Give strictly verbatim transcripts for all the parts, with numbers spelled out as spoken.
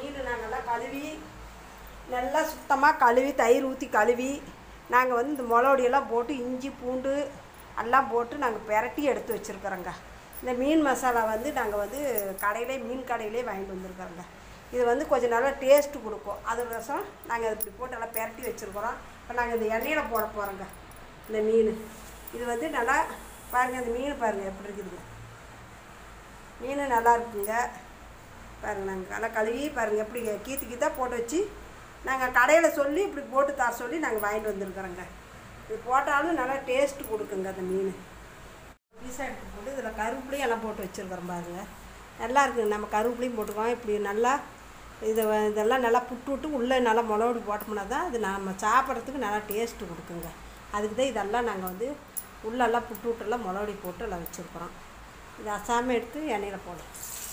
மீன் நாங்கள்லாம் கழுவி நல்லா சுத்தமாக கழுவி தயிர் ஊற்றி கழுவி நாங்கள் வந்து இந்த மிளகுடியெல்லாம் போட்டு இஞ்சி பூண்டு எல்லாம் போட்டு நாங்கள் பெரட்டி எடுத்து வச்சுருக்குறோங்க. இந்த மீன் மசாலா வந்து நாங்கள் வந்து கடையிலே மீன் கடையிலே வாங்கிட்டு வந்துருக்குறோங்க. இது வந்து கொஞ்சம் நல்லா டேஸ்ட்டு கொடுக்கும். அதுக்கோசரம் நாங்கள் இப்படி போட்டு நல்லா பெரட்டி வச்சுருக்குறோம். இப்போ நாங்கள் இந்த எண்ணெயில் போட போகிறோங்க இந்த மீன். இது வந்து நல்லா பாருங்கள், இந்த மீன் பாருங்கள் எப்படி இருக்குதுங்க. மீன் நல்லா இருக்குங்க பாருங்கள். நாங்கள் நல்லா கழுவி பாருங்கள் எப்படி கீத்து கீத்தாக போட்டு வச்சு நாங்கள் கடையில் சொல்லி இப்படி போட்டு தர சொல்லி நாங்கள் வாங்கிட்டு வந்துருக்குறோங்க. இது போட்டாலும் நல்லா டேஸ்ட்டு கொடுக்குங்க அந்த மீன். பீஸாக எடுத்து போட்டு இதில் கருவேப்பிலையும் எல்லாம் போட்டு வச்சுருக்குறோம் பாருங்கள். நல்லா இருக்குங்க. நம்ம கருவேப்பிலையும் போட்டுக்கோம். இப்படி நல்லா இதை இதெல்லாம் நல்லா புட்டு விட்டு உள்ளே நல்லா மிளகுடி போட்டோம்னா தான் அது நம்ம சாப்பிட்றதுக்கு நல்லா டேஸ்ட்டு கொடுக்குங்க. அதுக்கு தான் இதெல்லாம் நாங்கள் வந்து உள்ளெல்லாம் புட்டு விட்டுலாம் மிளகுடி போட்டு எல்லாம் வச்சுருக்குறோம். இது அசாமல் எடுத்து எண்ணெயில் போடும்.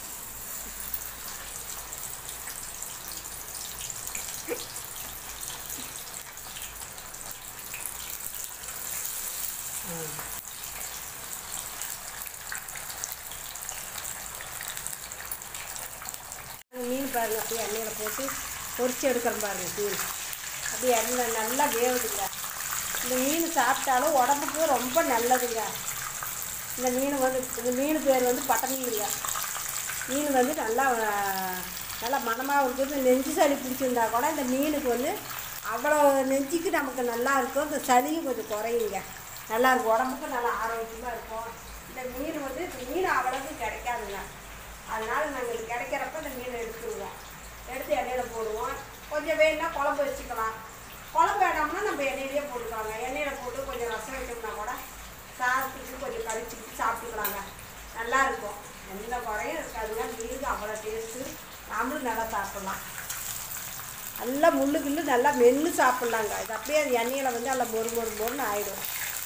மீன் பாருங்கள் அப்படியே எண்ணெயில் போட்டு பொரிச்சு எடுக்கிற பாருங்க. மீன் அப்படியே எண்ணெய் நல்லா வேவுதுங்க. இந்த மீன் சாப்பிட்டாலும் உடம்புக்கு ரொம்ப நல்லதுங்க. இந்த மீன் வந்து இந்த மீன் பேர் வந்து பட்டை மீனுங்க. மீன் வந்து நல்லா நல்லா மணமாக இருக்குது. நெஞ்சு சளி பிடிச்சிருந்தா கூட இந்த மீனுக்கு வந்து அவ்வளோ நெஞ்சுக்கு நமக்கு நல்லா இருக்கும். இந்த சளியும் கொஞ்சம் குறையுங்க. நல்லாயிருக்கும், உடம்புக்கு நல்லா ஆரோக்கியமாக இருக்கும். இந்த மீன் வந்து இந்த மீன் அவ்வளோக்கு கிடைக்காதுங்க. அதனால் நாங்கள் இது கிடைக்கிறப்ப இந்த மீனை எடுத்துருவோம். எடுத்து எண்ணெயில் போடுவோம். கொஞ்சம் வேணுன்னா குழம்பு வச்சுக்கலாம். குழம்பு வேணாம்னா நம்ம எண்ணெயிலேயே போட்டுக்கலாங்க. எண்ணெயில் போட்டு கொஞ்சம் ரசம் வைக்கணும்னா கூட சாதத்துக்கு கொஞ்சம் கழிச்சுக்கிட்டு சாப்பிட்டுக்கலாங்க. நல்லாயிருக்கும், எந்த குறையும் இருக்காதுங்க. மீனுக்கு அவ்வளோ டேஸ்ட்டு. நாமளும் நல்லா சாப்பிட்லாம். நல்லா முள்ளு கிள்ளு நல்லா மென்று சாப்பிட்லாங்க. இது அப்படியே அது எண்ணெயில் வந்து நல்லா மொறு மொறு மொறுன்னு ஆகிடும்.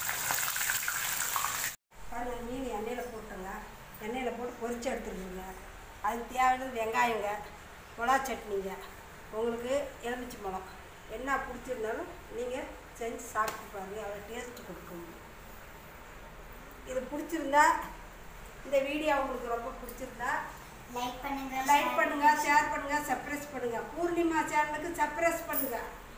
பாருங்கள், மீன் எண்ணெயில் போட்டுங்க. எண்ணெயில் போட்டு பொரிச்சு எடுத்துருக்குங்க. அதுக்கு தேவையானது வெங்காயங்க, மிளகா சட்னிங்க, உங்களுக்கு எலுமிச்சை மிளகா என்ன பிடிச்சிருந்தாலும் நீங்கள் செஞ்சு சாப்பிட்டு பாருங்கள். அவ்வளோ டேஸ்ட்டு கொடுக்கும். இது பிடிச்சிருந்தா இந்த வீடியோ உங்களுக்கு ரொம்ப பிடிச்சிருந்தா லைக் பண்ணுங்க, லைக் பண்ணுங்கள், ஷேர் பண்ணுங்கள், சப்ஸ்கிரைப் பண்ணுங்கள். பூர்ணிமா சேனலுக்கு சப்ஸ்கிரைப் பண்ணுங்கள்.